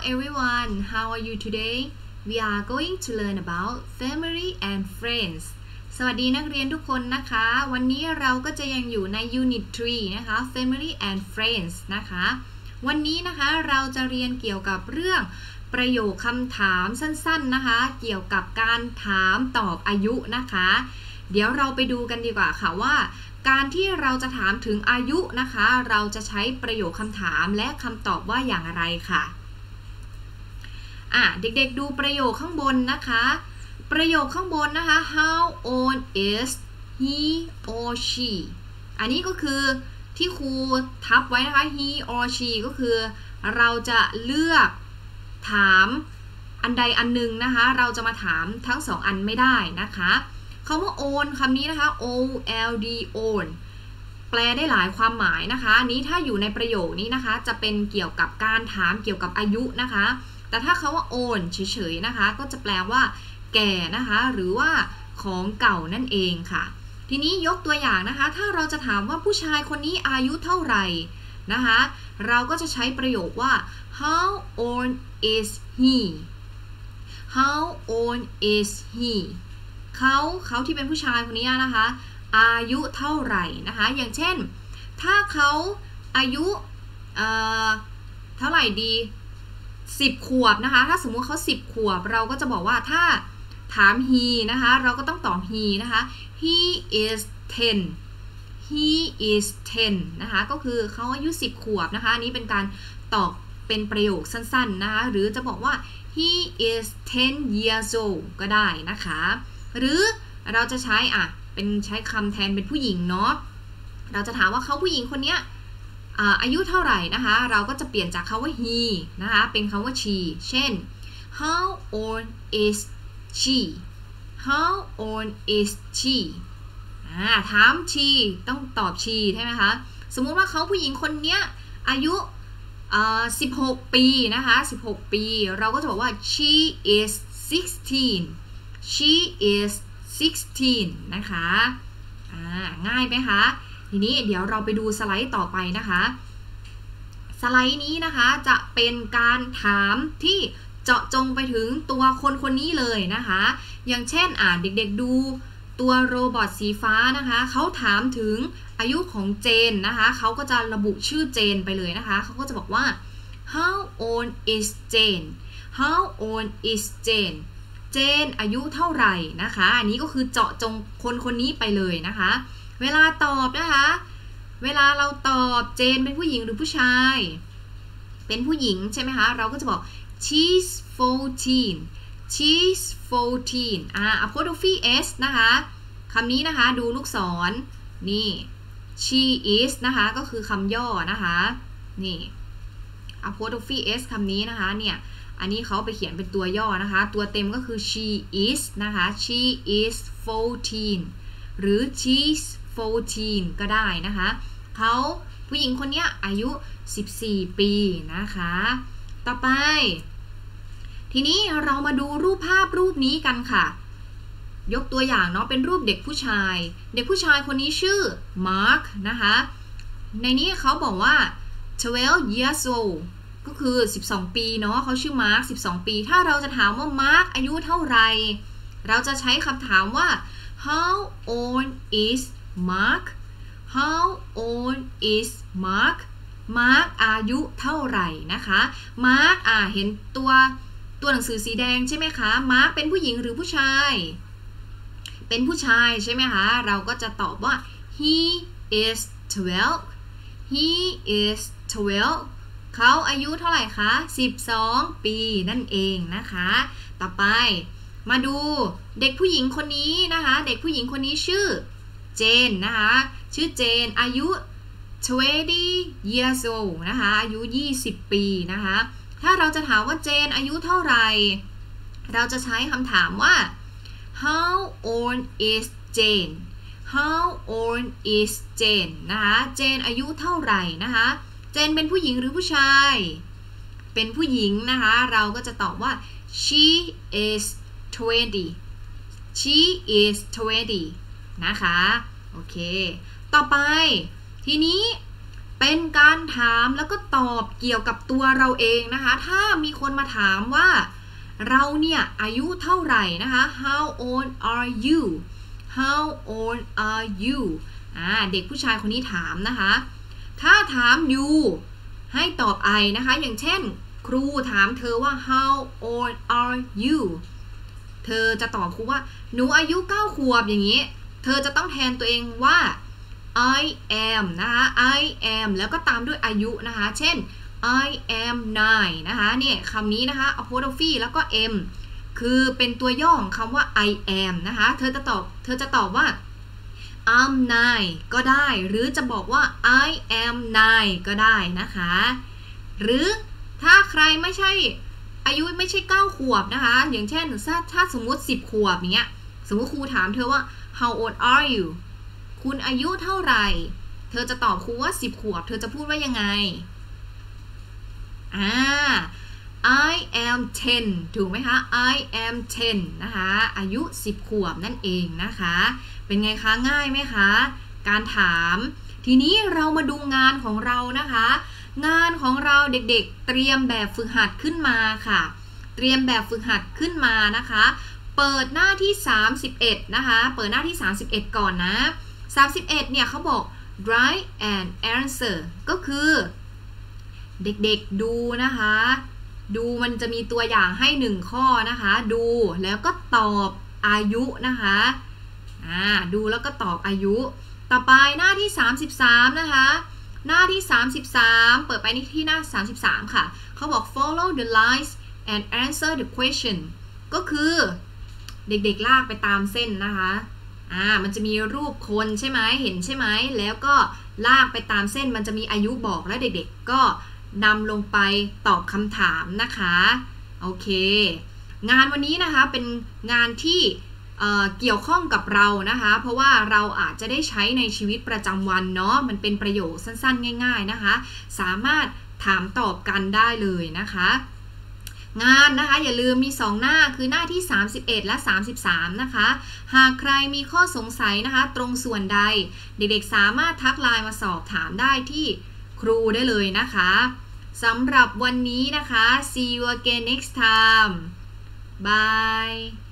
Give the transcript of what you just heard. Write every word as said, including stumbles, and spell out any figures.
everyone, how are you today? We are going to learn about family and friends. สวัสดีนักเรียนทุกคนนะคะวันนี้เราก็จะยังอยู่ใน Unit ทรี นะคะ Family and Friends นะคะวันนี้นะคะเราจะเรียนเกี่ยวกับเรื่องประโยคคำถามสั้นๆนะคะเกี่ยวกับการถามตอบอายุนะคะเดี๋ยวเราไปดูกันดีกว่าค่ะว่าการที่เราจะถามถึงอายุนะคะเราจะใช้ประโยคคำถามและคำตอบว่าอย่างไรค่ะอ่ะเด็กๆดูประโยคข้างบนนะคะประโยคข้างบนนะคะ how old is he or she อันนี้ก็คือที่ครูทับไว้นะคะ he or she ก็คือเราจะเลือกถามอันใดอันหนึ่งนะคะเราจะมาถามทั้งสองอันไม่ได้นะคะคำว่า old คำนี้นะคะ o l d old แปลได้หลายความหมายนะคะอันนี้ถ้าอยู่ในประโยคนี้นะคะจะเป็นเกี่ยวกับการถามเกี่ยวกับอายุนะคะแต่ถ้าคำว่า old เฉยๆนะคะก็จะแปลว่าแก่นะคะหรือว่าของเก่านั่นเองค่ะทีนี้ยกตัวอย่างนะคะถ้าเราจะถามว่าผู้ชายคนนี้อายุเท่าไหร่นะคะเราก็จะใช้ประโยคว่า how old is he how old is he เขาเขาที่เป็นผู้ชายคนนี้นะคะอายุเท่าไหร่นะคะอย่างเช่นถ้าเขาอายุเอ่อเท่าไหร่ดีสิบขวบนะคะถ้าสมมุติเขาสิบขวบเราก็จะบอกว่าถ้าถาม he นะคะเราก็ต้องตอบ he นะคะ he is ten he is ten นะคะก็คือเขาอายุสิบขวบนะคะอันนี้เป็นการตอบเป็นประโยคสั้นๆนะคะหรือจะบอกว่า he is ten years old ก็ได้นะคะหรือเราจะใช้อ่ะเป็นใช้คำแทนเป็นผู้หญิงเนาะเราจะถามว่าเขาผู้หญิงคนเนี้ยอายุเท่าไหร่นะคะเราก็จะเปลี่ยนจากคำว่า he นะคะเป็นคำว่า she เช่น how old is she how old is she ถาม she ต้องตอบ she ใช่ไหมคะสมมุติว่าเขาผู้หญิงคนเนี้ยอายุสิบหกปีนะคะสิบหกปีเราก็จะบอกว่า she is sixteen she is sixteen นะคะง่ายไหมคะทีนี้เดี๋ยวเราไปดูสไลด์ต่อไปนะคะสไลด์นี้นะคะจะเป็นการถามที่เจาะจงไปถึงตัวคนคนนี้เลยนะคะอย่างเช่นอ่านเด็กๆดูตัวโรบอทสีฟ้านะคะเขาถามถึงอายุของเจนนะคะเขาก็จะระบุชื่อเจนไปเลยนะคะเขาก็จะบอกว่า how old is Jane how old is Jane เจนอายุเท่าไหร่นะคะอันนี้ก็คือเจาะจงคนคนนี้ไปเลยนะคะเวลาตอบนะคะเวลาเราตอบเจนเป็นผู้หญิงหรือผู้ชายเป็นผู้หญิงใช่ไหมคะเราก็จะบอก she's fourteen she's fourteen อ่า apostrophe s นะคะคำนี้นะคะดูลูกศรนี่ she is นะคะก็คือคำย่อนะคะนี่ apostrophe s คำนี้นะคะเนี่ยอันนี้เขาไปเขียนเป็นตัวย่อนะคะตัวเต็มก็คือ she is นะคะ she is fourteen หรือ she's fourteen ก็ได้นะคะเขาผู้หญิงคนนี้อายุสิบสี่ปีนะคะต่อไปทีนี้เรามาดูรูปภาพรูปนี้กันค่ะยกตัวอย่างเนาะเป็นรูปเด็กผู้ชายเด็กผู้ชายคนนี้ชื่อ Mark นะคะในนี้เขาบอกว่าtwelve years old ก็คือสิบสองปีเนาะเขาชื่อ Mark สิบสองปีถ้าเราจะถามว่า Mark อายุเท่าไหร่เราจะใช้คำถามว่า how old is Mark how old is Mark Mark อายุเท่าไหร่นะคะ Mark อ่าเห็นตัวตัวหนังสือสีแดงใช่ไหมคะ Mark เป็นผู้หญิงหรือผู้ชายเป็นผู้ชายใช่ไหมคะเราก็จะตอบว่า he is twelve he is twelve เขาอายุเท่าไหร่คะสิบสองปีนั่นเองนะคะต่อไปมาดูเด็กผู้หญิงคนนี้นะคะเด็กผู้หญิงคนนี้ชื่อเจนนะคะชื่อเจนอายุtwenty years old นะคะอายุยี่สิบปีนะคะถ้าเราจะถามว่าเจนอายุเท่าไหร่เราจะใช้คำถามว่า how old is Jane how old is Jane นะคะเจนอายุเท่าไหร่นะคะเจนเป็นผู้หญิงหรือผู้ชายเป็นผู้หญิงนะคะเราก็จะตอบว่า she is twenty she is twenty นะคะโอเคต่อไปทีนี้เป็นการถามแล้วก็ตอบเกี่ยวกับตัวเราเองนะคะถ้ามีคนมาถามว่าเราเนี่ยอายุเท่าไหร่นะคะ how old are you how old are you อ่าเด็กผู้ชายคนนี้ถามนะคะถ้าถาม you ให้ตอบ I นะคะอย่างเช่นครูถามเธอว่า how old are you เธอจะตอบครูว่าหนูอายุเก้าขวบอย่างนี้เธอจะต้องแทนตัวเองว่า I am นะคะ I am แล้วก็ตามด้วยอายุนะคะเช่น I am nine นะคะเนี่ยคำนี้นะคะ apostrophe แล้วก็ m คือเป็นตัวย่อของคำว่า I am นะคะเธอจะตอบเธอจะตอบว่า I'm nine ก็ได้หรือจะบอกว่า I am nine ก็ได้นะคะหรือถ้าใครไม่ใช่อายุไม่ใช่เก้าขวบนะคะอย่างเช่นถ้าถ้าสมมุติสิบขวบอย่างเงี้ยสมมุติครูถามเธอว่า how old are you คุณอายุเท่าไหร่เธอจะตอบครูว่าสิบขวบเธอจะพูดว่ายังไงอ่า I am ten ถูกไหมคะ I am ten นะคะอายุสิบขวบนั่นเองนะคะเป็นไงคะง่ายไหมคะการถามทีนี้เรามาดูงานของเรานะคะงานของเราเด็กๆเตรียมแบบฝึกหัดขึ้นมาค่ะเตรียมแบบฝึกหัดขึ้นมานะคะเปิดหน้าที่สามสิบเอ็ดนะคะเปิดหน้าที่สามสิบเอ็ดก่อนนะสามสิบเอ็ดเนี่ยเขาบอก write an answer ก็คือเด็กๆดูนะคะดูมันจะมีตัวอย่างให้หนึ่งข้อนะคะดูแล้วก็ตอบอายุนะคะอ่าดูแล้วก็ตอบอายุต่อไปหน้าที่สามสิบสามนะคะหน้าที่สามสิบสามเปิดไปที่หน้าสามสิบสามค่ะเขาบอก follow the lines and answer the question ก็คือเด็กๆลากไปตามเส้นนะคะอ่ามันจะมีรูปคนใช่ไหมเห็นใช่ไหมแล้วก็ลากไปตามเส้นมันจะมีอายุบอกแล้วเด็กๆก็นำลงไปตอบคำถามนะคะโอเคงานวันนี้นะคะเป็นงานที่เอ่อเกี่ยวข้องกับเรานะคะเพราะว่าเราอาจจะได้ใช้ในชีวิตประจำวันเนาะมันเป็นประโยคสั้นๆง่ายๆนะคะสามารถถามตอบกันได้เลยนะคะงานนะคะอย่าลืมมีสองหน้าคือหน้าที่สามสิบเอ็ดและสามสิบสามนะคะหากใครมีข้อสงสัยนะคะตรงส่วนใดเด็กๆสามารถทักไลน์มาสอบถามได้ที่ครูได้เลยนะคะสำหรับวันนี้นะคะ see you again next time bye